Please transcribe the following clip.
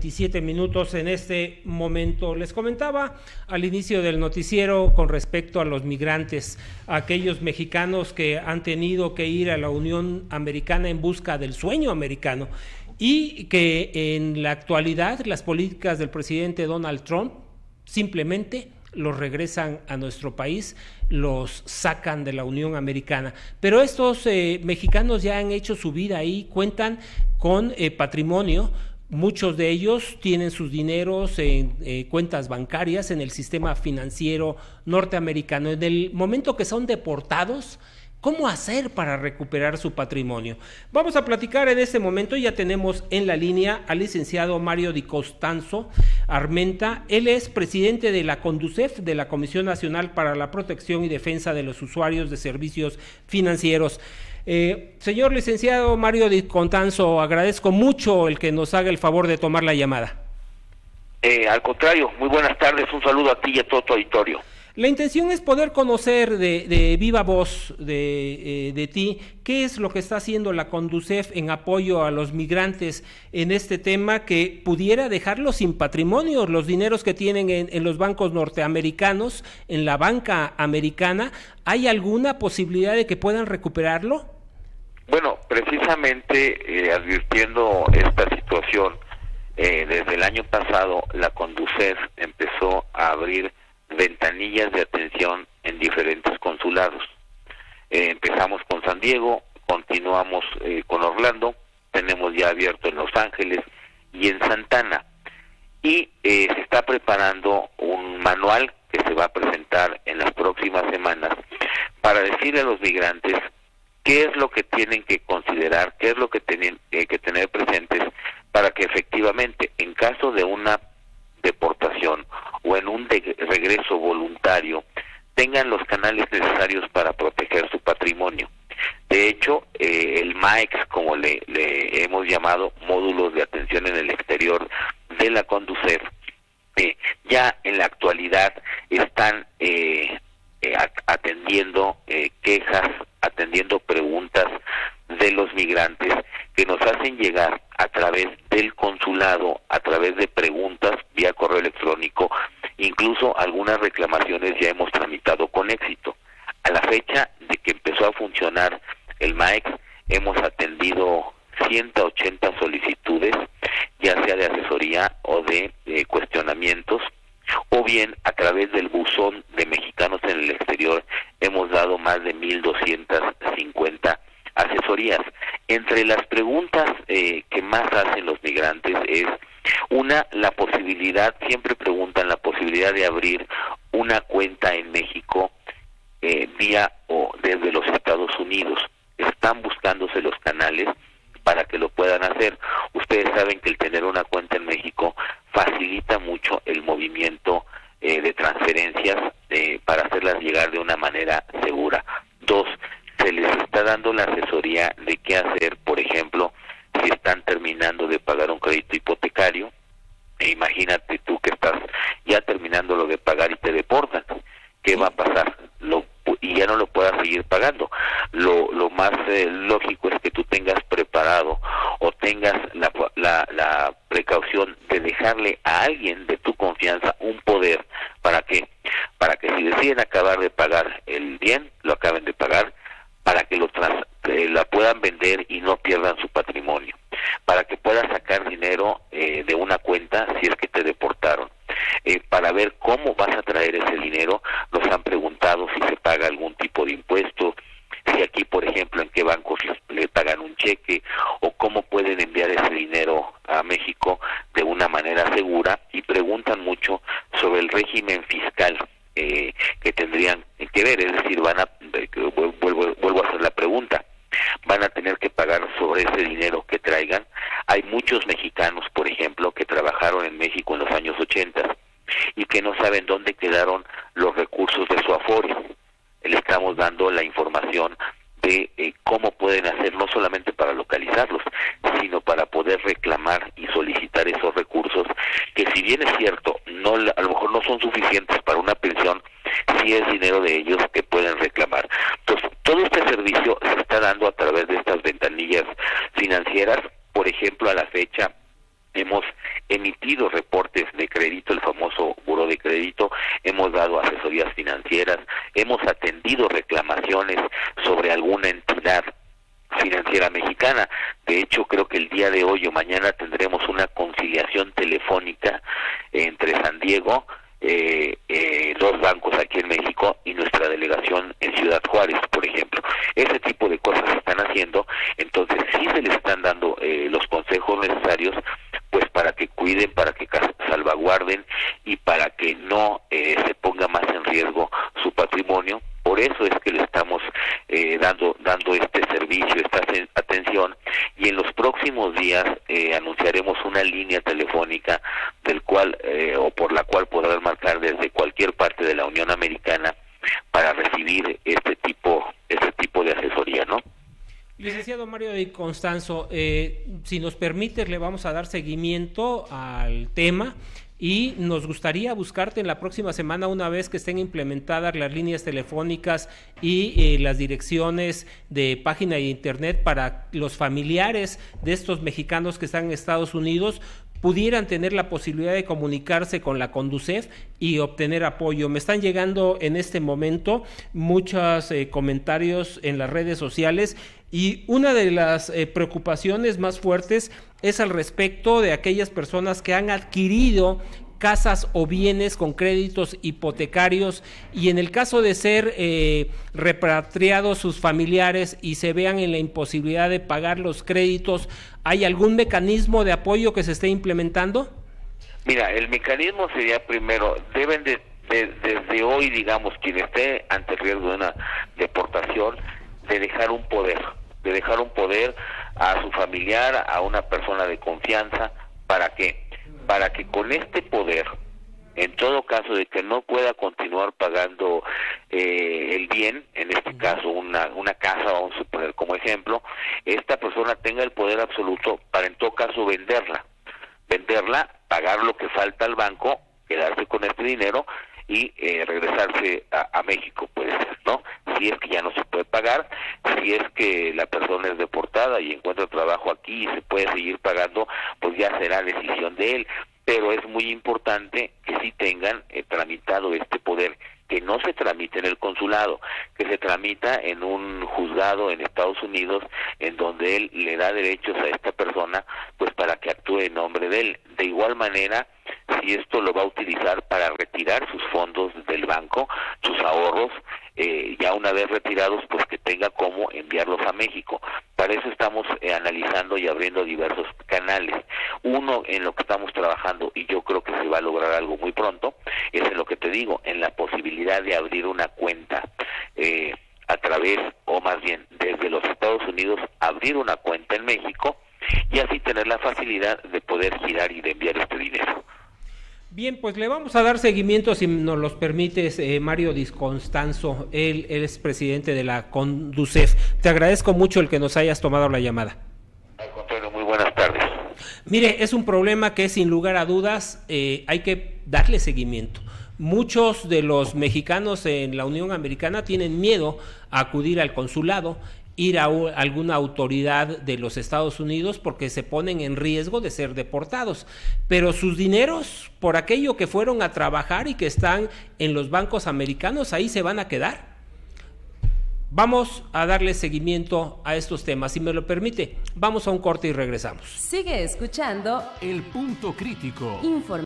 27 minutos en este momento. Les comentaba al inicio del noticiero con respecto a los migrantes, a aquellos mexicanos que han tenido que ir a la Unión Americana en busca del sueño americano y que en la actualidad las políticas del presidente Donald Trump simplemente los regresan a nuestro país, los sacan de la Unión Americana. Pero estos mexicanos ya han hecho su vida ahí, cuentan con patrimonio. Muchos de ellos tienen sus dineros en cuentas bancarias en el sistema financiero norteamericano. En el momento que son deportados, ¿cómo hacer para recuperar su patrimonio? Vamos a platicar en este momento. Ya tenemos en la línea al licenciado Mario Di Costanzo Armenta. Él es presidente de la CONDUCEF, de la Comisión Nacional para la Protección y Defensa de los Usuarios de Servicios Financieros. Señor licenciado Mario Di Costanzo, agradezco mucho el que nos haga el favor de tomar la llamada. Al contrario, muy buenas tardes, un saludo a ti y a todo tu auditorio. La intención es poder conocer de viva voz de ti qué es lo que está haciendo la CONDUCEF en apoyo a los migrantes en este tema que pudiera dejarlos sin patrimonio, los dineros que tienen en los bancos norteamericanos, en la banca americana. ¿Hay alguna posibilidad de que puedan recuperarlo? Bueno, precisamente advirtiendo esta situación, desde el año pasado la CONDUCEF empezó a abrir ventanillas de atención en diferentes consulados. Empezamos con San Diego, continuamos con Orlando, tenemos ya abierto en Los Ángeles y en Santana. Y se está preparando un manual que se va a presentar en las próximas semanas para decirle a los migrantes qué es lo que tienen que considerar, qué es lo que tienen que tener presentes para que efectivamente, en caso de una deportación o en un regreso voluntario, tengan los canales necesarios para proteger su patrimonio. De hecho, el MAEX, como le hemos llamado, módulos de atención en el exterior de la CONDUCEF, ya en la actualidad están atendiendo quejas, atendiendo preguntas de los migrantes que nos hacen llegar a través del consulado, a través de preguntas vía correo electrónico. Incluso algunas reclamaciones ya hemos tramitado con éxito. A la fecha de que empezó a funcionar el MAEX, hemos atendido 180 solicitudes, ya sea de asesoría o de cuestionamientos, o bien a través del buzón de mexicanos en el exterior hemos dado más de 1,250 asesorías. Entre las preguntas que más hacen los migrantes es la posibilidad, siempre preguntan la posibilidad de abrir una cuenta en México vía o desde los Estados Unidos. Están buscándose los canales para que lo puedan hacer. Ustedes saben que el tener una cuenta en México facilita mucho el movimiento de transferencias para hacerlas llegar de una manera segura. 2, se les está dando la asesoría de qué hacer, por ejemplo, si están terminando de pagar un crédito hipotecario. Imagínate tú que estás ya terminando lo de pagar y te deportan. ¿Qué va a pasar? Y ya no lo puedas seguir pagando. Lo más lógico es que tú tengas preparado o tengas la precaución de dejarle a alguien de tu confianza un poder. ¿Para qué? Para que si deciden acabar de pagar el bien, lo acaben de pagar, para que la puedan vender y no pierdan su patrimonio, para que puedas sacar dinero de una cuenta si es que te deportaron, para ver cómo vas a traer ese dinero. Nos han preguntado si se paga algún tipo de impuesto, si aquí, por ejemplo, en qué bancos le pagan un cheque, o cómo pueden enviar ese dinero a México de una manera segura, y preguntan mucho sobre el régimen fiscal que tendrían que ver. Es decir, vuelvo a hacer la pregunta, van a tener que pagar sobre ese dinero que traigan. Hay muchos mexicanos, por ejemplo, que trabajaron en México en los años 80 y que no saben dónde quedaron los recursos de su Afore. Le estamos dando la información de cómo pueden hacer, no solamente para localizarlos, sino para poder reclamar y solicitar esos recursos, que si bien es cierto, a lo mejor no son suficientes para una pensión, sí es dinero de ellos que pueden reclamar. Entonces, todo este servicio se está dando a través de estas ventanillas financieras. Por ejemplo, a la fecha hemos emitido emitido reportes de crédito, el famoso buró de crédito, hemos dado asesorías financieras, hemos atendido reclamaciones sobre alguna entidad financiera mexicana. De hecho, creo que el día de hoy o mañana tendremos una conciliación telefónica entre San Diego, dos bancos aquí en México y nuestra delegación en Ciudad Juárez, por ejemplo. Ese tipo de cosas se están haciendo, entonces sí se les están dando los consejos necesarios, pues para que cuiden, para que salvaguarden y para que no se ponga más en riesgo su patrimonio. Por eso es que le estamos dando este servicio, esta atención, y en los próximos días anunciaremos una línea telefónica del cual o por la cual podrán marcar desde cualquier parte de la Unión Americana para recibir este tipo de asesoría, ¿no? Licenciado Mario Di Constanzo, si nos permites, le vamos a dar seguimiento al tema y nos gustaría buscarte en la próxima semana, una vez que estén implementadas las líneas telefónicas y las direcciones de página de internet para los familiares de estos mexicanos que están en Estados Unidos pudieran tener la posibilidad de comunicarse con la Conducef y obtener apoyo. Me están llegando en este momento muchos comentarios en las redes sociales y una de las preocupaciones más fuertes es al respecto de aquellas personas que han adquirido casas o bienes con créditos hipotecarios y en el caso de ser repatriados sus familiares y se vean en la imposibilidad de pagar los créditos, ¿hay algún mecanismo de apoyo que se esté implementando? Mira, el mecanismo sería primero, deben desde hoy, digamos, quien esté ante el riesgo de una deportación, de dejar un poder a su familiar, a una persona de confianza. ¿Para qué? Para que con este poder, en todo caso de que no pueda continuar pagando el bien, en este caso una casa, vamos a poner como ejemplo, esta persona tenga el poder absoluto para en todo caso venderla, pagar lo que falta al banco, quedarse con este dinero y regresarse a México, puede ser, ¿no? Si es que ya no se puede pagar, si es que la persona es deportada y encuentra trabajo aquí y se puede seguir pagando, pues ya será decisión de él. Pero es muy importante que sí tengan tramitado este poder, que no se tramite en el consulado, que se tramita en un juzgado en Estados Unidos, en donde él le da derechos a esta persona, pues para que actúe en nombre de él. De igual manera, si esto lo va a utilizar para retirar sus fondos del banco, sus ahorros, ya una vez retirados, pues que tenga cómo enviarlos a México. Para eso estamos analizando y abriendo diversos canales. Uno en lo que estamos trabajando, y yo creo que se va a lograr algo muy pronto, es en lo que te digo, en la posibilidad de abrir una cuenta a través, o más bien desde los Estados Unidos, abrir una cuenta en México y así tener la facilidad de poder girar y de enviar este dinero. Bien, pues le vamos a dar seguimiento, si nos los permites, Mario Di Constanzo, él es presidente de la Conducef. Te agradezco mucho el que nos hayas tomado la llamada. Al contrario, muy buenas tardes. Mire, es un problema que sin lugar a dudas hay que darle seguimiento. Muchos de los mexicanos en la Unión Americana tienen miedo a acudir al consulado, ir a alguna autoridad de los Estados Unidos porque se ponen en riesgo de ser deportados, pero sus dineros, por aquello que fueron a trabajar y que están en los bancos americanos, ahí se van a quedar. Vamos a darle seguimiento a estos temas. Si me lo permite, vamos a un corte y regresamos. Sigue escuchando El Punto Crítico.